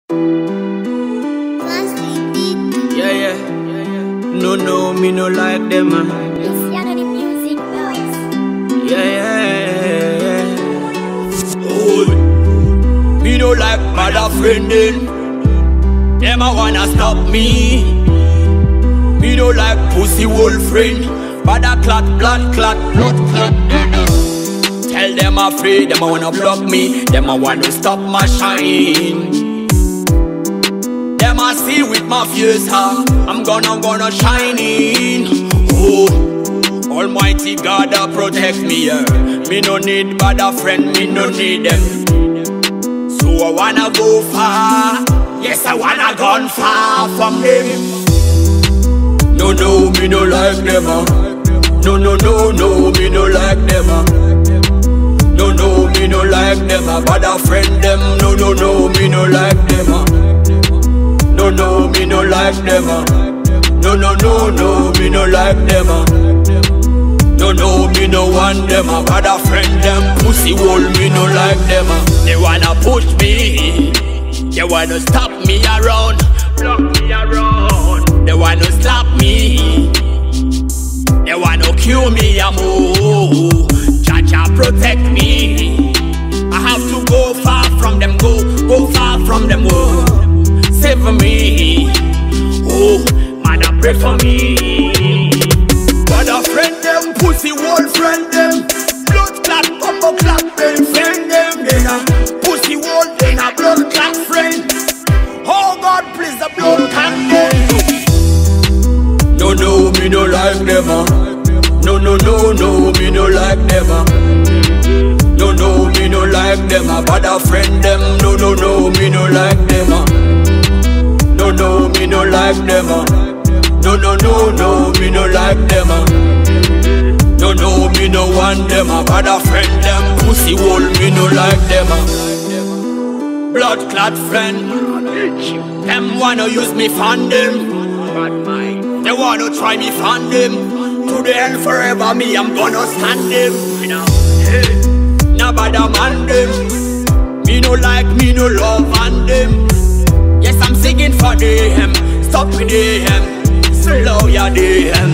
Yeah, yeah. No, me no like them, man. It's YANONY music, boys. Yeah. Oh, me no like bad friendin'. Them a wanna stop me. Me no like pussy wolf friend. Bad clot, blood clot. Tell them afraid, them a wanna block me. Them a wanna stop my shine. Them I see with my fierce heart, I'm gonna shine in. Oh, Almighty God protect me, yeah. Me no need bad friend, me no need them. So I wanna go far, yes I wanna gone far from them. No, me no like them. No, me no like them. No, me no like them. Bad friend them. No, me no like them. No, me no like them. No, me no like them. No, me no want them. Bad friend them. Pussy wall, me no like them. They wanna push me. They wanna stop me around. Block me around. They wanna slap me. They wanna kill me, move. Jah protect me. I have to go far from them, go far from them, oh. Save me, oh, man, pray for me. But a friend them, pussy wall friend them. Blood clot, bumbo clot, friend them. Then a pussy wall, then a blood clot friend. Oh God, please the blood can them. No, me no like them. No, me no like them. No, me no like them. Bad friend them. No, me no like them. No, me no like them. No, me no like them. No, me no want them. Bad friend them. Pussy wall, me no like them. Blood clot friend. Them wanna use me fan them. They wanna try me fan them. To the end forever, me I'm gonna stand them. Nah bad man them. Me no like, me no love and them. Yes, I'm singing for them. Stop with them. Slow ya them.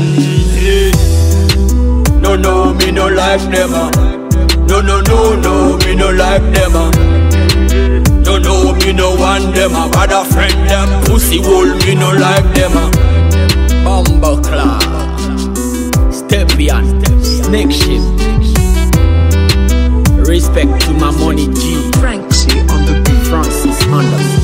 No, me no like them. No, me no like them. No, me no want them. Bad friend them. Pussy wall, me no like them. Bumbo cloud, step beyond, snake ship. Respect to my money G. Frankie on the Francis Anders.